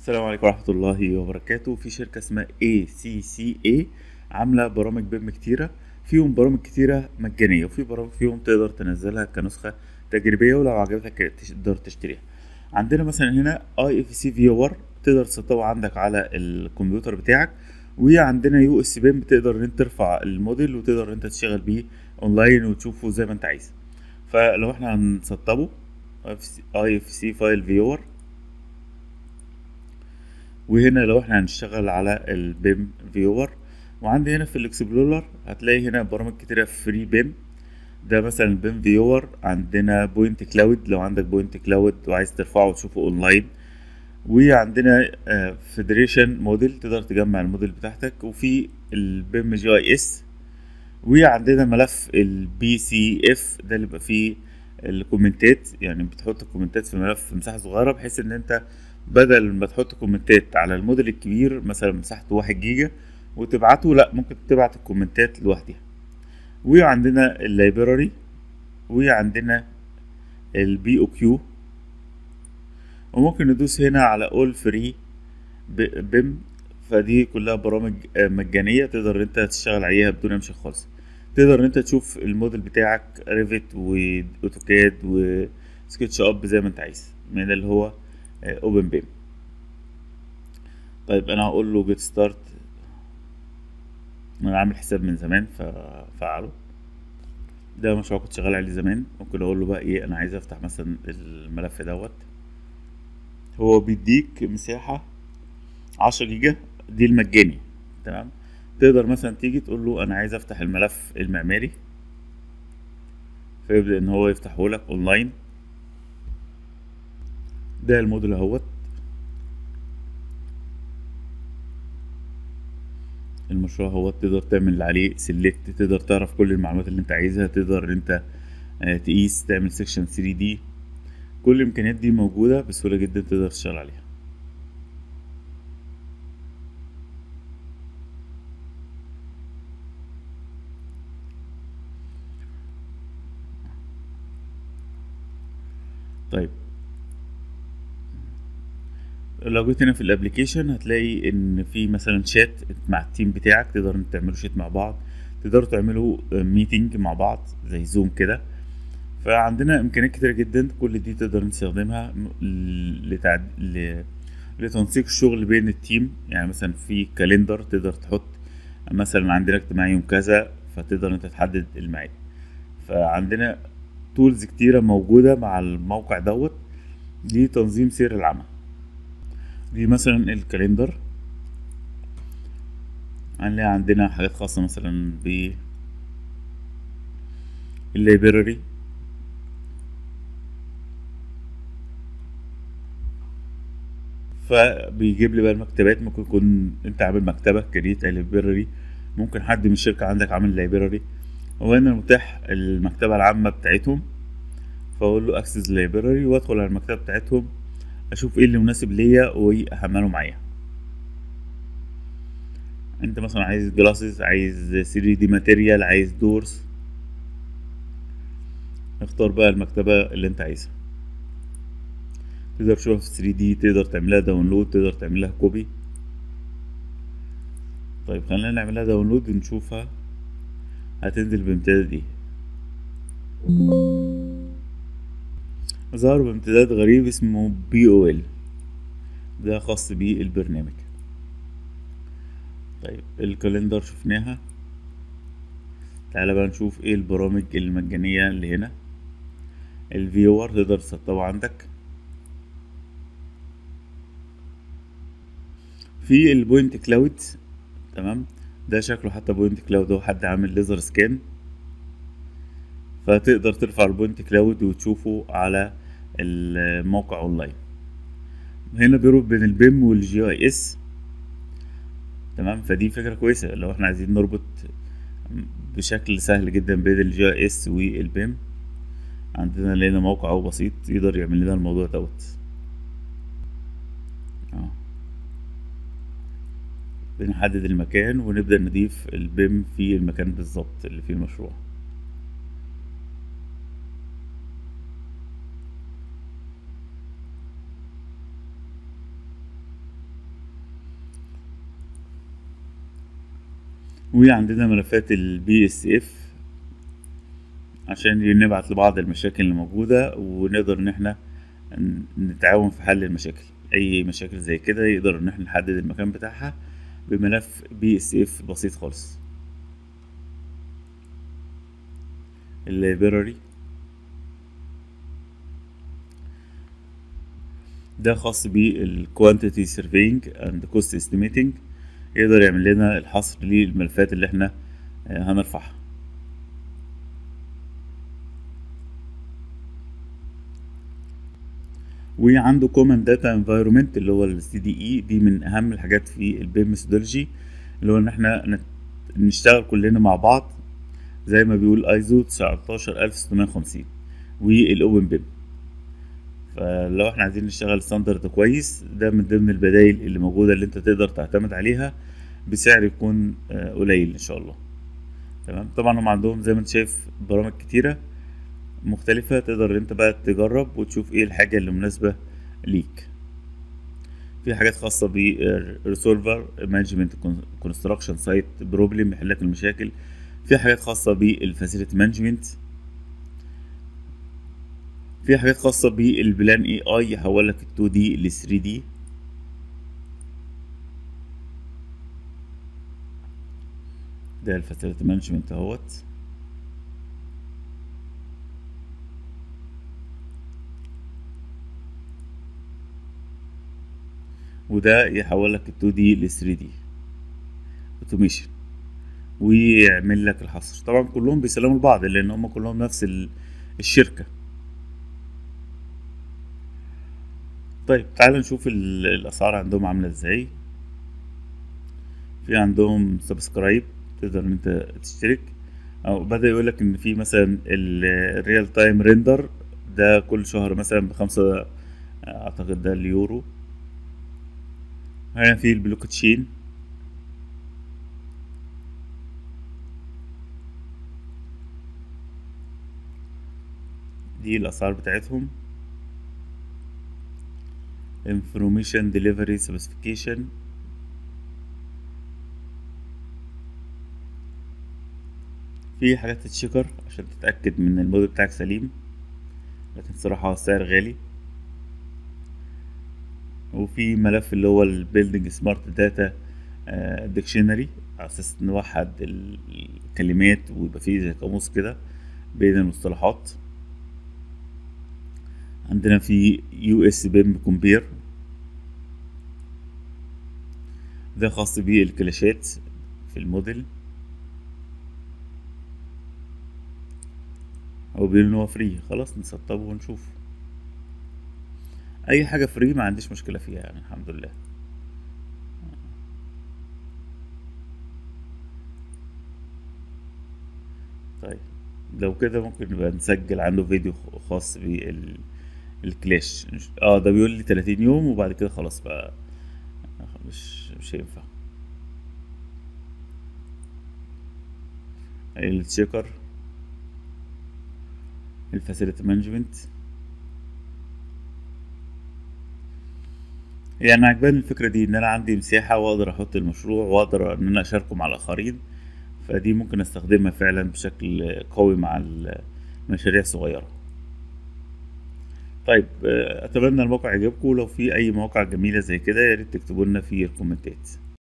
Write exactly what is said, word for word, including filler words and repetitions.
السلام عليكم ورحمة الله وبركاته. في شركة اسمها إيه سي سي إيه عاملة برامج بيم كتيرة. فيهم برامج كتيرة مجانية، وفي برامج فيهم تقدر تنزلها كنسخة تجريبية، ولو عجبتك تقدر تشتريها. عندنا مثلا هنا اي اف سي فيور تقدر تسطبه عندك على الكمبيوتر بتاعك، وعندنا يو اس بيم تقدر ان انت ترفع الموديل وتقدر ان انت تشتغل بيه اونلاين وتشوفه زي ما انت عايز. فلو احنا هنسطبه اي اف سي فايل فيور، وهنا لو احنا هنشتغل على البيم فيور، وعندي هنا في الاكسبلورر هتلاقي هنا برامج كتيرة فري بيم. ده مثلا بيم فيور. عندنا بوينت كلاود لو عندك بوينت كلاود وعايز ترفعه وتشوفه اونلاين. وعندنا فيدريشن موديل تقدر تجمع الموديل بتاعتك، وفي البيم جي اي اس. وعندنا ملف البي سي اف ده اللي بيبقى فيه الكومنتات، يعني بتحط الكومنتات في ملف في مساحة صغيرة، بحيث ان انت بدل ما تحط كومنتات على الموديل الكبير مثلا مساحته واحد جيجا وتبعته، لا، ممكن تبعت الكومنتات لوحدها. وعندنا اللايبراري، وعندنا البي او كيو. وممكن ندوس هنا على اول فري بيم. فدي كلها برامج آه، مجانية تقدر انت تشتغل عليها بدون مشي خالص. تقدر ان انت تشوف الموديل بتاعك ريفت واوتوكاد وسكتش اب زي ما انت عايز من اللي هو اوبن بيم. طيب انا هقول له جيت ستارت. انا عامل حساب من زمان ففعله. ده مشروع كنت شغال عليه زمان. ممكن اقول له بقى ايه، انا عايز افتح مثلا الملف دوت. هو بيديك مساحة عشرة جيجا، دي المجاني. تمام. تقدر مثلا تيجي تقول له انا عايز افتح الملف المعماري، فيبدأ ان هو يفتحه لك اونلاين. ده الموديل اهوت. المشروع هو تقدر تعمل عليه سيلكت، تقدر تعرف كل المعلومات اللي انت عايزها، تقدر انت آه، تقيس، تعمل سيكشن ثري دي. كل الامكانيات دي موجودة بسهولة جدا، تقدر تشتغل عليها. طيب لو جيت هنا في الابليكيشن هتلاقي ان في مثلا شات مع التيم بتاعك، تقدر انت تعملوا شات مع بعض، تقدروا تعملوا ميتنج مع بعض زي زوم كده. فعندنا امكانيات كتيرة جدا، كل دي تقدر نستخدمها م- لتعد... ل... لتنسيق الشغل بين التيم. يعني مثلا في كاليندر تقدر تحط مثلا عندنا اجتماع يوم كذا، فتقدر انت تحدد الميعاد. فعندنا تولز كتيرة موجودة مع الموقع دوت لتنظيم سير العمل. دي مثلا الكاليندر. هنلاقي عندنا حاجات خاصة مثلا باللايبراري. فبيجيب لي بقى المكتبات. ممكن يكون انت عامل مكتبة كريت لايبراري، ممكن حد من الشركة عندك عامل لايبراري. وهنا متاح المكتبة العامة بتاعتهم، فاقول له اكسس لايبراري وادخل على المكتبة بتاعتهم، اشوف ايه اللي مناسب ليا واحمله معايا. انت مثلا عايز جلاسز، عايز ثري دي ماتيريال، عايز دورز، اختار بقى المكتبة اللي انت عايزها. تقدر تشوفها في ثري دي، تقدر تعملها داونلود، تقدر تعملها كوبي. طيب خلينا نعملها داونلود ونشوفها هتنزل بامتداد ايه. ظهر بامتداد غريب اسمه بي او ال، ده خاص بالبرنامج. طيب الكالندر شفناها. تعالى بقى نشوف ايه البرامج المجانية اللي هنا. الفيور تقدر تسطبه عندك. في البوينت كلاود. تمام. ده شكله حتى بوينت كلاود، هو حد عامل ليزر سكان، فتقدر ترفع البوينت كلاود وتشوفه على الموقع اونلاين. هنا بيربط بين البيم والجي اي اس. تمام. فدي فكرة كويسة لو احنا عايزين نربط بشكل سهل جدا بين الجي اي اس والبيم. عندنا لقينا موقع او بسيط يقدر يعمل لنا الموضوع دوت. اه بنحدد المكان ونبدأ نضيف البيم في المكان بالظبط اللي فيه المشروع. وعندنا ملفات البي اس اف عشان نبعت لبعض المشاكل اللي موجودة، ونقدر ان احنا نتعاون في حل المشاكل. اي مشاكل زي كده يقدر ان احنا نحدد المكان بتاعها بملف بي اس اف بسيط خالص. اللايبراري ده خاص بالكوانتيتي سيرفينج اند كوست استيميتنج، يقدر يعمل لنا الحصر للملفات اللي احنا هنرفعها. وعنده كومن داتا انفايرمنت اللي هو السي دي اي، دي من اهم الحاجات في البيم ميثودولوجي، اللي هو ان احنا نشتغل كلنا مع بعض زي ما بيقول ايزو تسعتاشر الف ستمية وخمسين والاوبن بيم. فلو احنا عايزين نشتغل ستاندرد كويس، ده من ضمن البدائل اللي موجودة اللي انت تقدر تعتمد عليها بسعر يكون قليل ان شاء الله. تمام. طبعا هم عندهم زي ما انت شايف برامج كتيرة مختلفة، تقدر انت بقى تجرب وتشوف ايه الحاجة اللي مناسبة ليك. في حاجات خاصة ب ريسولفر مانجمنت كونستراكشن سايت بروبلم، يحلك المشاكل. في حاجات خاصة بالفاسيلتي مانجمنت. في حاجات خاصة بالبلان اي اي، يحولك ال تو دي ل ثري دي. ده الفاسيلتي مانجمنت اهوت. وده يحولك ال تو دي ل ثري دي اوتوميشن، ويعمل لك الحصر. طبعا كلهم بيسلموا لبعض لان هم كلهم نفس الشركة. طيب تعال نشوف الاسعار عندهم عاملة ازاي. في عندهم سبسكرايب، تقدر ان انت تشترك، او بدأ يقولك ان في مثلا الريال تايم ريندر ده كل شهر مثلا بخمسة، اعتقد ده اليورو. هنا في البلوك تشين، دي الاسعار بتاعتهم. information delivery specification، في حاجات تتشكر عشان تتأكد من الموديل بتاعك سليم، لكن صراحة السعر غالي. وفي ملف اللي هو البيلدينج سمارت داتا ديكشنري، على اساس نوحد الكلمات ويبقى فيه زي قاموس كده بين المصطلحات. عندنا في يو اس بيم كومبير، ده خاص بالكلاشات في الموديل. هو بيقول ان هو فري، خلاص نسطبه ونشوف. اي حاجة فري ما عنديش مشكلة فيها يعني، الحمد لله. طيب لو كده ممكن نبقى نسجل عنده فيديو خاص بالكلاش. اه ده بيقول لي تلاتين يوم وبعد كده خلاص بقى مش مش هينفع. التشيكر، الفاسيلتي مانجمنت. يعني عجباني الفكرة دي ان انا عندي مساحة واقدر احط المشروع واقدر ان انا اشاركه مع الاخرين، فدي ممكن استخدمها فعلا بشكل قوي مع المشاريع الصغيرة. طيب اتمنى الموقع يعجبكم، لو في اي مواقع جميلة زي كده يا ريت تكتبوا لنا في الكومنتات.